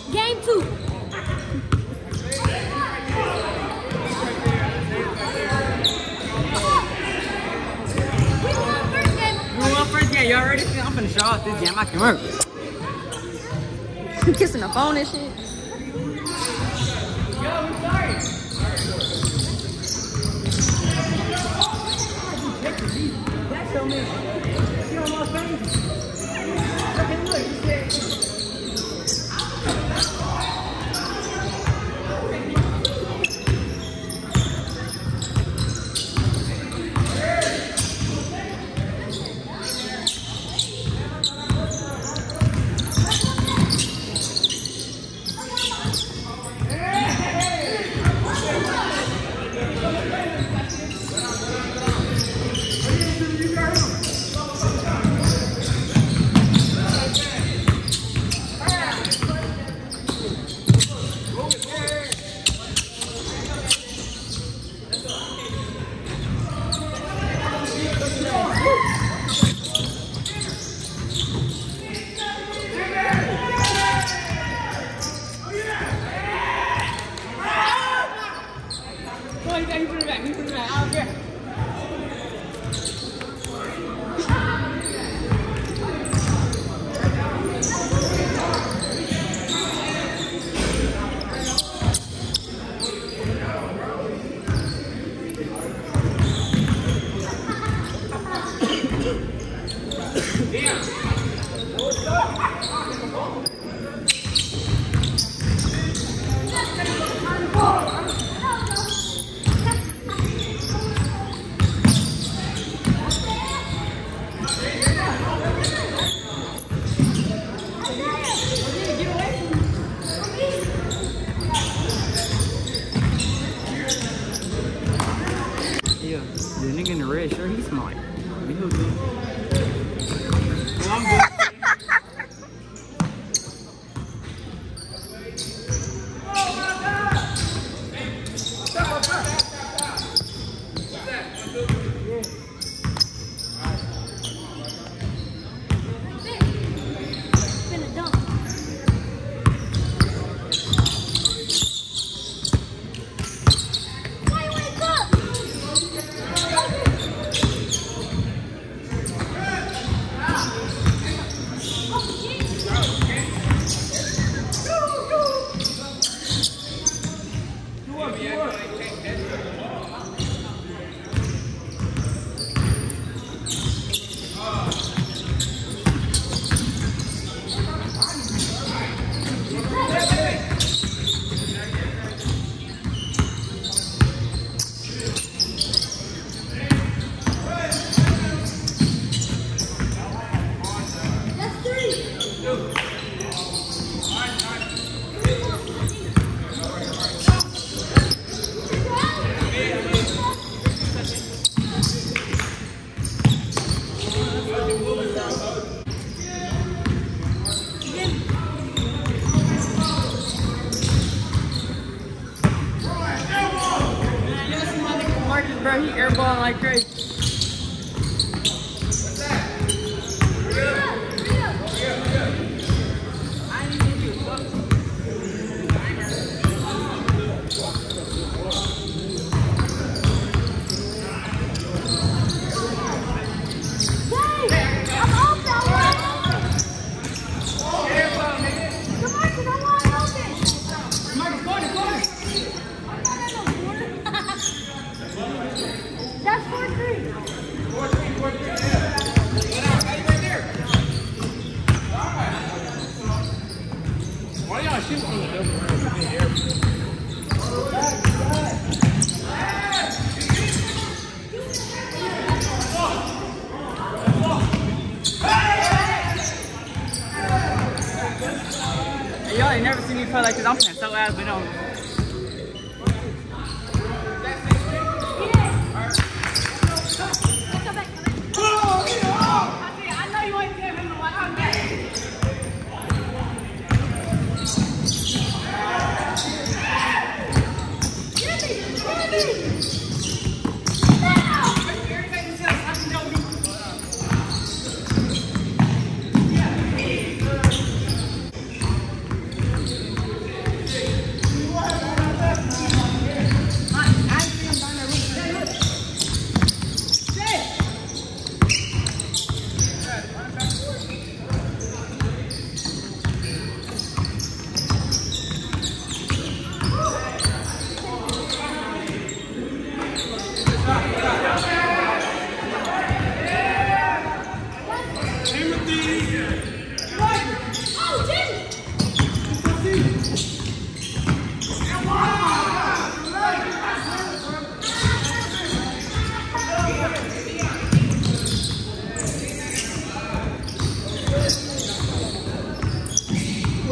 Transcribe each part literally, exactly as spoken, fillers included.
Game two. You already see I'm finna show off this game. I can work. Kissing the phone and shit. Yo, I'm sorry. That's so me. You almost crazy. Look at look. Bro, he airballing like crazy. Y'all ain't never seen me play like this. I'm playing so ass, but don't.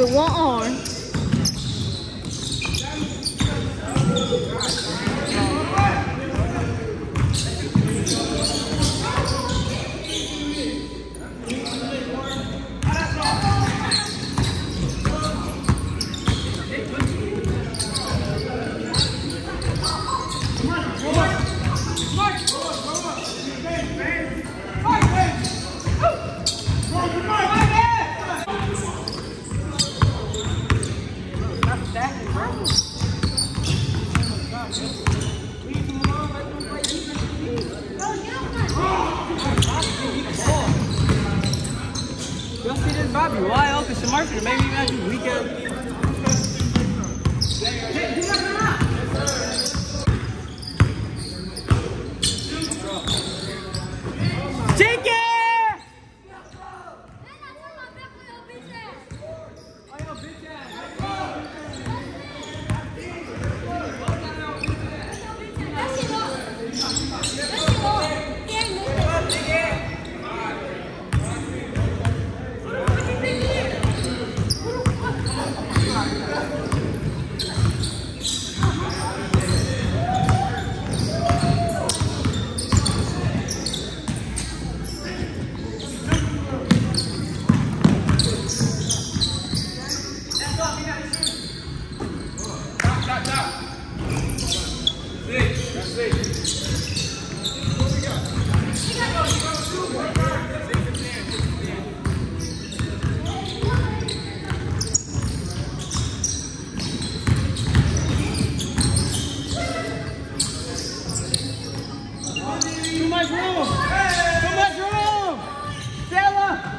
with one arm. Bobby wide open to Murphy, maybe even have you weak out. Take it! Too much room! Too much room! Stella!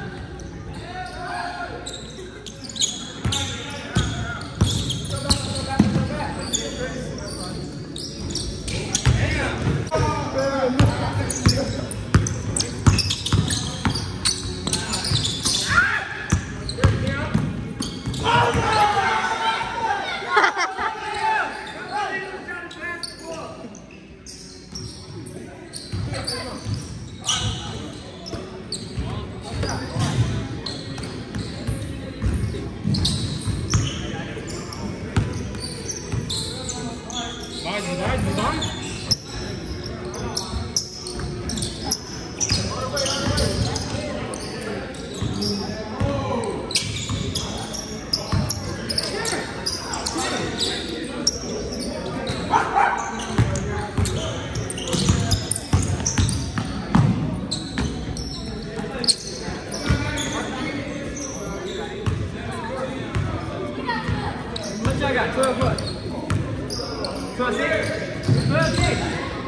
I got twelve foot. twelve six. twelve six.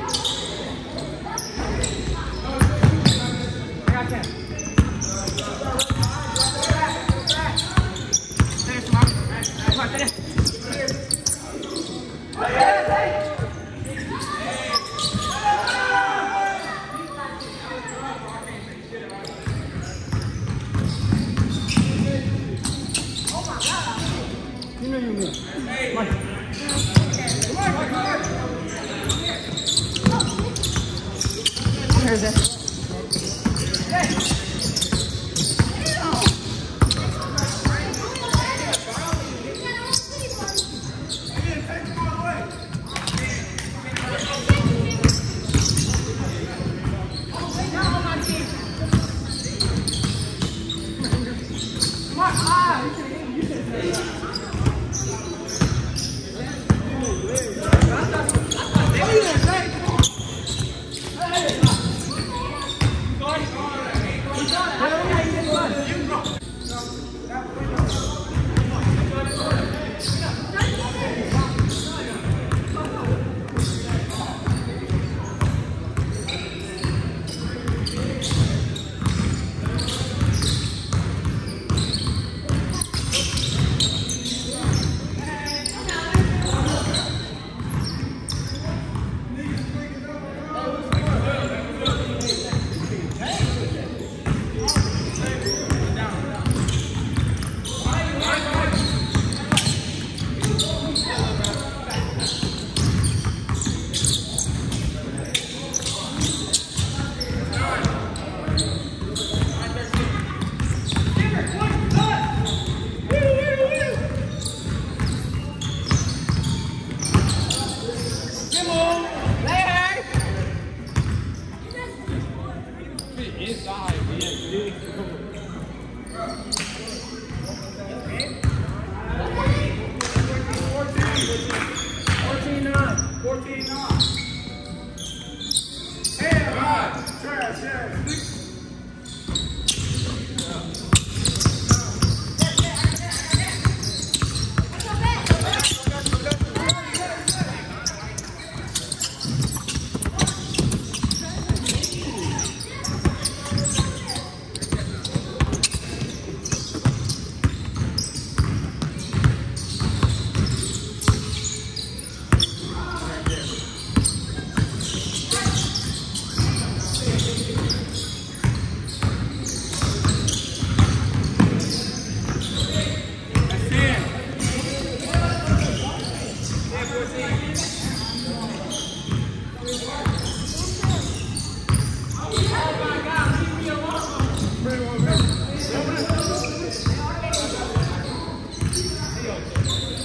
I got ten. Finish, Mark. Come on, finish. You know you will. Come on. Come on, come on. Here's it. Hey.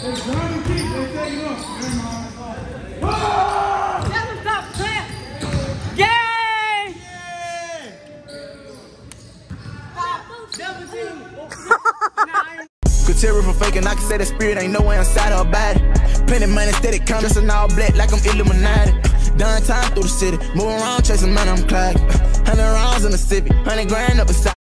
Never stop, clamp. Yay! Double team. Could tell her from faking, I can say the spirit ain't nowhere inside her body. Plenty money, steady count, dressing all black like I'm Illuminati. Done time through the city, moving around, chasing money, I'm Clyde. Hundred rounds in the Civic, hundred grand up beside.